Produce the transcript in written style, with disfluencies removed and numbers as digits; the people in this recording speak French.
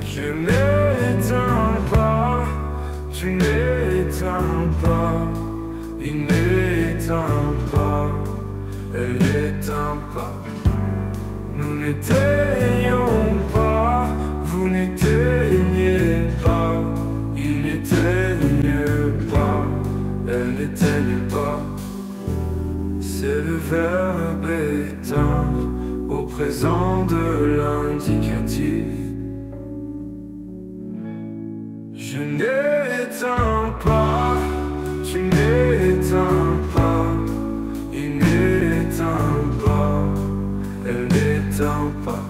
Je n'éteins pas, tu n'éteins pas, il n'éteint pas, elle n'éteint pas. Nous n'éteignons pas, vous n'éteignez pas, il n'éteigne pas, elle n'éteigne pas. C'est le verbe éteindre au présent de l'indicatif. Je n'éteins pas, tu n'éteins pas, il n'éteint pas, elle n'éteint pas.